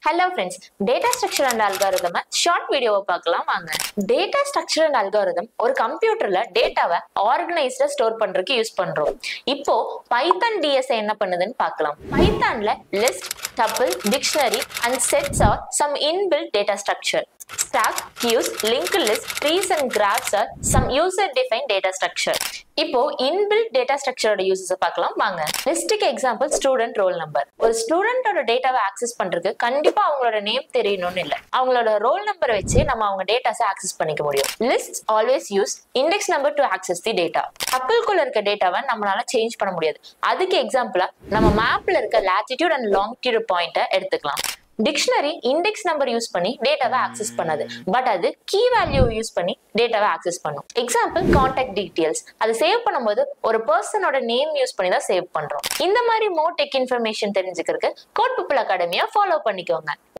Hello friends, data structure and algorithm short video பார்க்கலாம் வாங்க. Data structure and algorithm ஒரு கம்ப்யூட்டர்ல டேட்டாவை ஆர்கனைஸ்டா ஸ்டோர் பண்றதுக்கு யூஸ் பண்றோம். இப்போ பைத்தான் DS என்ன பண்ணுதுன்னு பார்க்கலாம். பைத்தான்ல list, tuple, dictionary and sets are some inbuilt data structure. Stack, queues, linked list, trees and graphs are some user-defined data structure. இப்போ inbuilt data structure ஓட uses பார்க்கலாம் வாங்க. லிஸ்ட்டுக்கு எக்ஸாம்பிள் ஸ்டூடெண்ட் ரோல் நம்பர். ஒரு ஸ்டூடெண்டோட டேட்டாவை ஆக்சஸ் பண்றதுக்கு கண்டிப்பா அவங்களோட நேம் தெரியணும்னு இல்லை, அவங்களோட ரோல் நம்பரை வச்சு நம்ம அவங்க டேட்டாஸை ஆக்சஸ் பண்ணிக்க முடியும். List always use index number to access the data. டப்பிள்குள்ள இருக்க டேட்டாவை நம்மளால சேஞ்ச் பண்ண முடியாது. அதுக்கு எக்ஸாம்பிளா நம்ம மேப்ல இருக்க லாட்டிடியூட் அண்ட் லாங்கிடியூட் பாயிண்ட்டை எடுத்துக்கலாம். டிக்ஷனரி இண்டெக்ஸ் நம்பர் யூஸ் பண்ணி டேட்டாவை ஆக்சஸ் பண்ணது, பட் அது கீ வேல்யூ யூஸ் பண்ணி டேட்டாவை ஆக்சஸ் பண்ணும். எக்ஸாம்பிள் கான்டாக்ட் டீடைல்ஸ், அதை சேவ் பண்ணும்போது ஒரு பர்சனோட நேம் யூஸ் பண்ணி தான் சேவ் பண்றோம். இந்த மாதிரி மோர் டெக் இன்ஃபர்மேஷன் தெரிஞ்சுக்கிறதுக்கு கோட் பீப்பிள் அகாடமியை ஃபாலோ பண்ணிக்கோங்க.